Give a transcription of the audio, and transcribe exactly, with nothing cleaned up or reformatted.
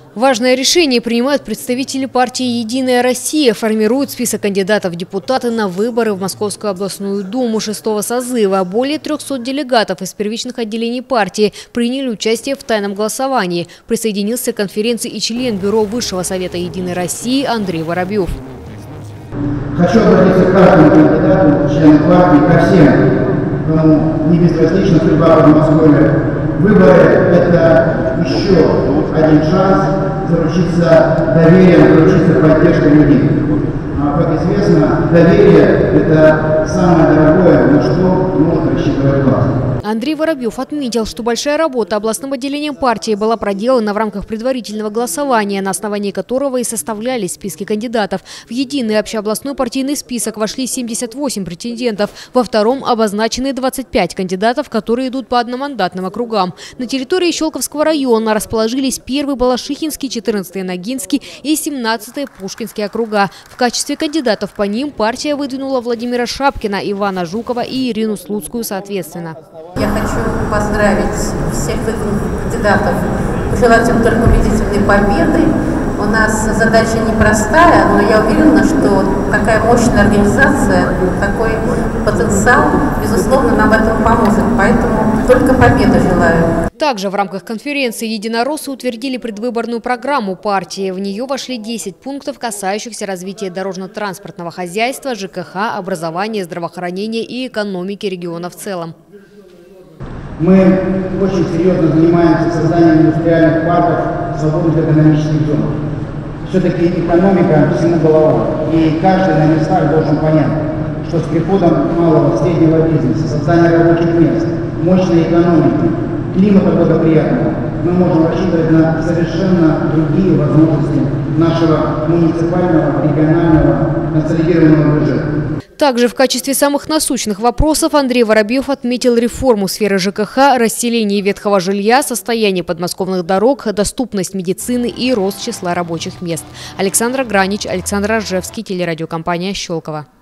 Важное решение принимают представители партии «Единая Россия». Формируют список кандидатов в депутаты на выборы в Московскую областную думу шестого созыва. Более трёхсот делегатов из первичных отделений партии приняли участие в тайном голосовании. Присоединился к конференции и член бюро Высшего совета «Единой России» Андрей Воробьев. Хочу обратиться к каждому кандидату, членам партии, ко всем, кому не безразлична судьба Подмосковья. Выборы – это еще один шанс заручиться доверием, заручиться поддержкой людей. А, как известно, доверие – это самое дорогое, на что может рассчитывать власть. Андрей Воробьев отметил, что большая работа областным отделением партии была проделана в рамках предварительного голосования, на основании которого и составлялись списки кандидатов. В единый общеобластной партийный список вошли семьдесят восемь претендентов, во втором обозначены двадцать пять кандидатов, которые идут по одномандатным округам. На территории Щелковского района расположились первый Балашихинский, четырнадцатый Ногинский и семнадцатый Пушкинский округа. В качестве кандидатов по ним партия выдвинула Владимира Шапкина, Ивана Жукова и Ирину Слуцкую соответственно. Я хочу поздравить всех кандидатов, пожелать им только убедительной победы. У нас задача непростая, но я уверена, что такая мощная организация, такой потенциал, безусловно, нам в этом поможет. Поэтому только победы желаю. Также в рамках конференции единороссы утвердили предвыборную программу партии. В нее вошли десять пунктов, касающихся развития дорожно-транспортного хозяйства, ЖКХ, образования, здравоохранения и экономики региона в целом. Мы очень серьезно занимаемся созданием индустриальных парков, свободных экономических зон. Все-таки экономика всему голова. И каждый на местах должен понять, что с приходом малого среднего бизнеса, создания рабочих мест, мощной экономики, климата благоприятного, мы можем рассчитывать на совершенно другие возможности нашего муниципального, регионального, консолидированного бюджета. Также в качестве самых насущных вопросов Андрей Воробьев отметил реформу сферы ЖКХ, расселение ветхого жилья, состояние подмосковных дорог, доступность медицины и рост числа рабочих мест. Александра Гранич, Александр Рожевский, телерадиокомпания «Щелково».